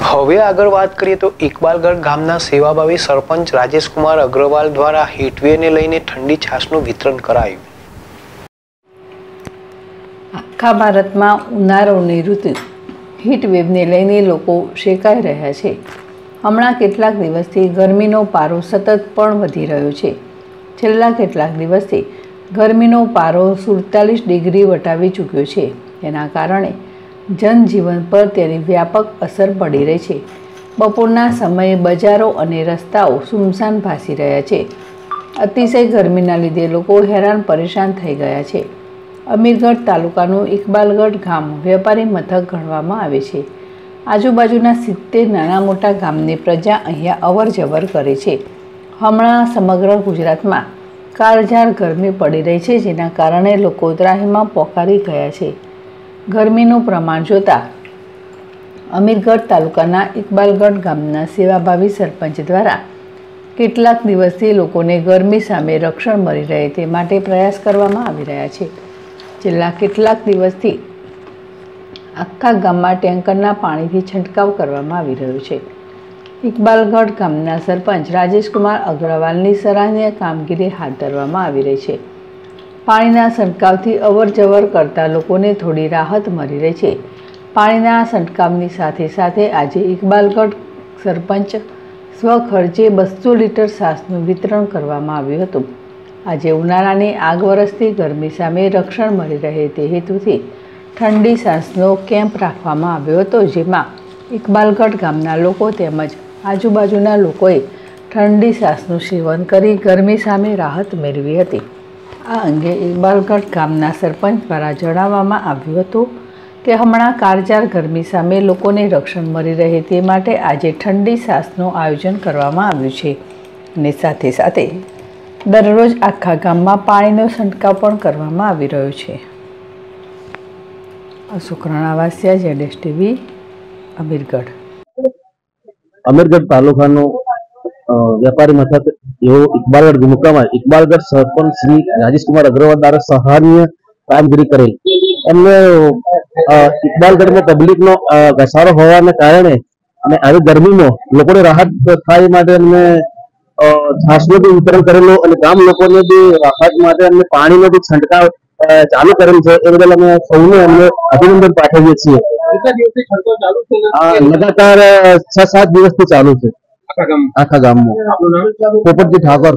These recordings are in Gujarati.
હવે આગળ વાત કરીએ તો ઇકબાલગઢ ગામના સેવાભાવી સરપંચ રાજેશકુમાર અગ્રવાલ દ્વારા હીટવેવને લઈને ઠંડી છાશનું વિતરણ કરાયું। આખા ભારતમાં ઉનાળાની ઋતુ હીટવેવને લઈને લોકો શેકાઈ રહ્યા છે। હમણાં કેટલાક દિવસથી ગરમીનો પારો સતત પણ વધી રહ્યો છે। છેલ્લા કેટલાક દિવસથી ગરમીનો પારો 47 ડિગ્રી વટાવી ચૂક્યો છે। તેના કારણે જનજીવન પર તેની વ્યાપક અસર પડી રહી છે। બપોરના સમયે બજારો અને રસ્તાઓ સુમસાન ભાસી રહ્યા છે। અતિશય ગરમીના લીધે લોકો હેરાન પરેશાન થઈ ગયા છે। અમીરગઢ તાલુકાનું ઇકબાલગઢ ગામ વેપારી મથક ગણવામાં આવે છે। આજુબાજુના 70 નાના મોટા ગામની પ્રજા અહીંયા અવર જવર કરે છે। હમણાં સમગ્ર ગુજરાતમાં કાળઝાળ ગરમી પડી રહી છે, જેના કારણે લોકો ત્રાહીમાં પોકારી ગયા છે। ગરમીનું પ્રમાણ જોતાં અમીરગઢ તાલુકાના ઇકબાલગઢ ગામના સેવાભાવી સરપંચ દ્વારા કેટલાક દિવસથી લોકોને ગરમી સામે રક્ષણ મળી રહે તે માટે પ્રયાસ કરવામાં આવી રહ્યા છે। છેલ્લા કેટલાક દિવસથી આખા ગામમાં ટેન્કરના પાણીથી છંટકાવ કરવામાં આવી રહ્યો છે। ઇકબાલગઢ ગામના સરપંચ રાજેશકુમાર અગ્રવાલની સરાહનીય કામગીરી હાથ ધરવામાં આવી રહી છે। પાણીના છંટકાવથી અવર જવર કરતા લોકોને થોડી રાહત મળી રહી છે। પાણીના છંટકાવની સાથે સાથે આજે ઇકબાલગઢ સરપંચ સ્વખર્ચે 200 લીટર છાશનું વિતરણ કરવામાં આવ્યું હતું। આજે ઉનાળાની આગ વરસતી ગરમી સામે રક્ષણ મળી રહે તે હેતુથી ઠંડી છાશનો કેમ્પ રાખવામાં આવ્યો હતો, જેમાં ઇકબાલગઢ ગામના લોકો તેમજ આજુબાજુના લોકોએ ઠંડી છાશનું સેવન કરી ગરમી સામે રાહત મેળવી હતી। આ અંગે ઇકબાલગઢ ગામના સરપંચ દ્વારા જણાવવામાં આવ્યું હતું કે હમણાં કાળઝાળ ગરમી સામે લોકોને રક્ષણ મળી રહે તે માટે આજે ઠંડી છાશનું આયોજન કરવામાં આવ્યું છે અને સાથે સાથે દરરોજ આખા ગામમાં પાણીનો છંટકાવ પણ કરવામાં આવી રહ્યો છે। Ashok Ranavasiya, ZS TV, Amirgadh. અમીરગઢ તાલુકાનું વેપારી મથક એવો ઇકબાલગઢ મુકામે ઇકબાલગઢ સરપંચ શ્રી રાજેશકુમાર અગ્રવાલ દ્વારા સરાહનીય કામગીરી કરેલ। એમને ઇકબાલગઢમાં પબ્લિકનો ઘસારો હોવાને કારણે અને આવી ગરમીમાં લોકોને રાહત થાય માટે એમને છાશનું બી વિતરણ કરેલું અને ગામ લોકોને બી રાહત માટે એમને પાણીનો બી છંટકાવ ચાલુ કરેલ છે। એ બદલ અમે સૌને અમને અભિનંદન પાઠવીએ છીએ। લગાતાર 6-7 દિવસથી ચાલુ છે આખા ગામમાં। પોપટજી ઠાકોર।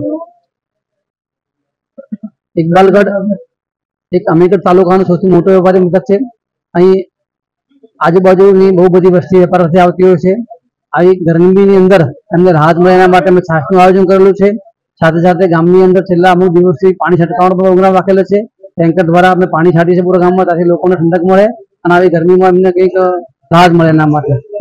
ઇકબાલગઢ એક અમીરગઢ તાલુકાનો સૌથી મોટો વેપારી મથક છે। અહીં આજુબાજુની બહુ બધી વસ્તી વેપારથી આવતી હોય છે। આવી ગરમીની અંદર એમને રાહત મળે એના માટે અમે છાશનું આયોજન કરેલું છે। સાથે સાથે ગામની અંદર છેલ્લા અમુક દિવસથી પાણી છંટકાવનો પ્રોગ્રામ રાખેલો છે। ટેન્કર દ્વારા અમે પાણી છાંટીએ છીએ પૂરા ગામમાં, ત્યાંથી લોકોને ઠંડક મળે અને આવી ગરમીમાં એમને કંઈક રાહત મળે એના માટે।